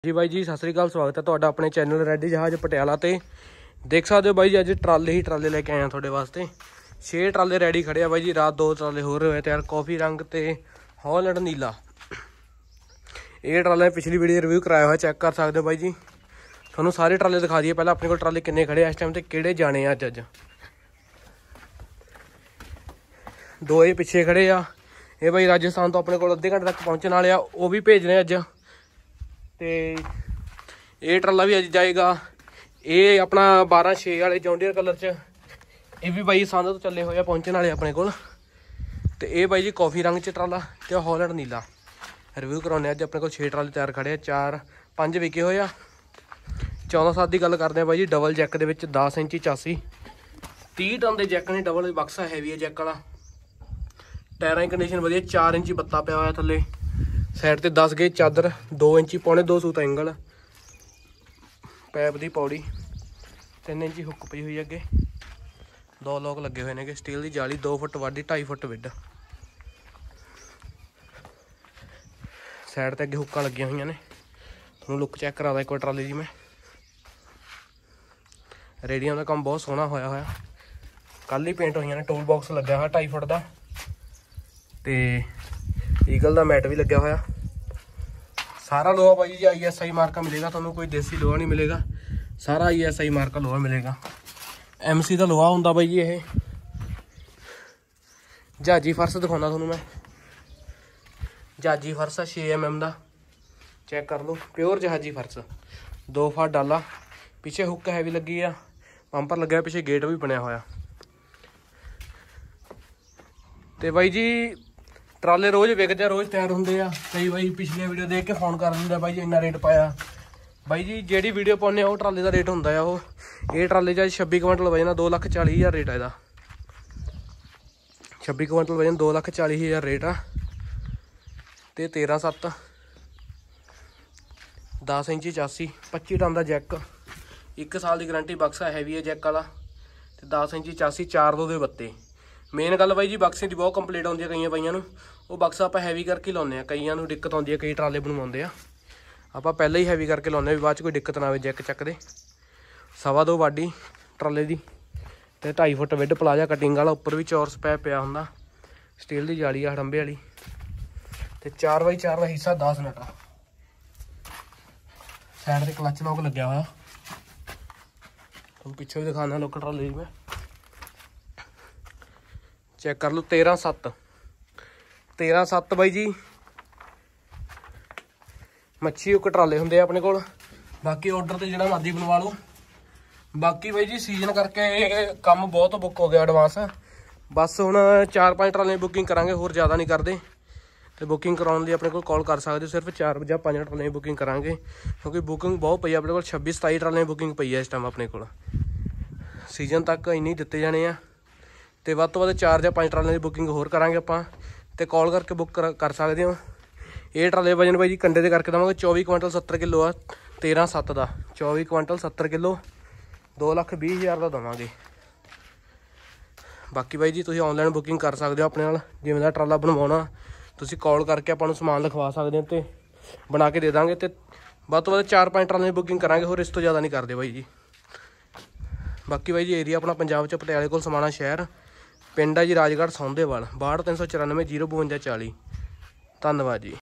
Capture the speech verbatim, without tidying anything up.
जी by जी सत श्री अकाल, स्वागत है तुहाडा अपने चैनल रेडी जहाज पटियाला ते। देख सकते हो बाई जी अज ट्राले ही ट्राले लेके आए थोड़े वास्ते। छे ट्राले रेडी खड़े आ बाई जी, रात दो ट्राले हो रहे तैयार, कॉफी रंग ते हॉलैंड नीला। ये ट्राले पिछली वीडियो रिव्यू कराया हुआ, चैक कर सकते हो बाई जी। थोनों सारे ट्राले दिखा दिए, पहले अपने को ट्राले किन्ने खड़े इस टाइम ते किहड़े जाने अज अज दो ये पिछे खड़े आ। ये बाई राजस्थान तो अपने को अद्धे घंटे तक पहुँचने वाले आ, वो भी भेजने अज। तो ये ट्राला भी अज जाएगा। ये अपना बारह छे वाले जॉन्डियर कलर च, ये भी बाई संद तो चले हुए पहुँचने वाले अपने को। तो ये बाई जी कॉफी रंग च ट्राला तो हॉलैंड नीला रिव्यू कराने अज अपने को। छे ट्राले तैयार खड़े, चार पंज विके हुए। चौदह सात की गल करते हैं बाई जी। डबल जैक के दस इंची चासी, तीह टन के जैक ने, डबल बक्सा हैवी है जैक वाला। टायरों की कंडीशन वधिया, चार इंची बत्ता पिया हुआ थले, साइड ते दस गेज चादर, दो इंची पौने दो सूत एंगल, पैप की पौड़ी, तीन इंची हुक पई हुई अगे, दो लॉक लगे हुए हैं, स्टील की जाली, दो फुट वाडी, ढाई फुट विड। साइड ते अगे हुक्कां लगी हुई ने। थोड़ा लुक चैक करा एक बार ट्राली जी मैं। रेडियम का काम बहुत सोहना होया होया, कल ही पेंट हुई ने। टूल बॉक्स लग्या हुआ ढाई फुट का, तो ईगल का मैट भी लग्या होया। सारा लोहा भाई जी आई एस आई मार्का मिलेगा, थोड़ा कोई देसी लोहा नहीं मिलेगा, सारा आई एस आई मार्का लोहा मिलेगा। एम सी का लोहा होंगे भाई जी। ये जहाजी फर्श दिखाना थोनों मैं, जहाजी फर्श है छे एम एम का, चेक कर लो, प्योर जहाजी फर्श। दो फट डाला, पिछे हुक हैवी लगी है, पंपर लगे, पिछे गेट भी बनया होया। तो भाई जी ट्राले रोज़ विकते, रोज़ तैयार होंगे आ। कई भाई पिछली वीडियो देख के फोन कर दिंदा भाई जी इन्ना रेट पाया। भाई जी जी वीडियो पाने वो ट्राले का रेट होंदा है। वो ये ट्राले च छब्बी क्विंटल वजन, दो लख चाली हज़ार रेट है इसका। छब्बी क्विंटल वजन, दो लख चाली हज़ार रेट आ। तो तेरह सत्त दस इंची चासी, पच्ची टन का जैक, एक साल की गारंटी, बक्सा हैवी है जैक वाला, तो दस इंची चासी, चार दो दे बत्ते। मेन गल बाई जी बक्से की बहुत कंप्लेंट आती है कई बईया, वो बक्सा आप हैवी करके लाने, कई दिक्कत आती है, कई ट्राले बनवाते आप पहले ही हैवी करके लाने, भी बाद कोई दिक्कत ना आए जैक चकते। सवा दो वाडी ट्राले की, तो ढाई फुट विड प्लाजा कटिंग वाला, उपर भी चौरस पैप पिया होंगे, स्टील की जाली आ हडंबे वाली, तो चार बाई चार का हिस्सा, दस नटा। साइड से क्लच लॉक लग्या हुआ, तुम पिछे भी दिखाना लोकल ट्राले में, चेक कर लो। तेरह सत्त तेरह सत्त बाई जी मच्छी उक ट्राले होंगे अपने को। बाकी ऑर्डर तो जिहड़ा मर्जी बनवा लो। बाकी बाई जी सीजन करके काम बहुत बुक हो गया एडवांस, बस हुण चार पाँच ट्राले बुकिंग करांगे, होर ज़्यादा नहीं करते। तो बुकिंग कराने लिए अपने को कॉल कर सकते हो, सिर्फ चार या पाँच ट्राले बुकिंग करांगे, क्योंकि बुकिंग बहुत पई अपने को। छब्बी सताई ट्राले बुकिंग पई है इस टाइम अपने को। सीजन तक इन्नी दिते जाने आ, तो वध तो वध चार या पाँच ट्राले की बुकिंग होर करांगे आपां, तो कॉल करके बुक कर, कर सकते हो। ये ट्राले वजन भाई जी कंडे दे करके देवांगे, चौबी क्विंटल सत्तर किलो आ, तेरह सत्त का चौबी क्विंटल सत्तर किलो, दो लख भी हज़ार का देवांगे। बाकी भाई जी तुसीं ऑनलाइन बुकिंग कर सकते हो अपने नाल, जिवें दा ट्राला बनवाउणा तुसीं कॉल करके आपां नूं समान लिखवा सकते हो, तो बना के दे देंगे। तो वध तो वध चार पाँच ट्राले की बुकिंग करांगे, होर इस तो ज़्यादा नहीं करते भाई जी। बाकी भाई जी एरिया अपना पंजाब च पटियाले कोल समाणा शहर, पिंड है जी राजगढ़ सौंदेवाल, बाहठ तीन सौ चौरानवे जीरो बवंजा चाली। धन्यवाद जी।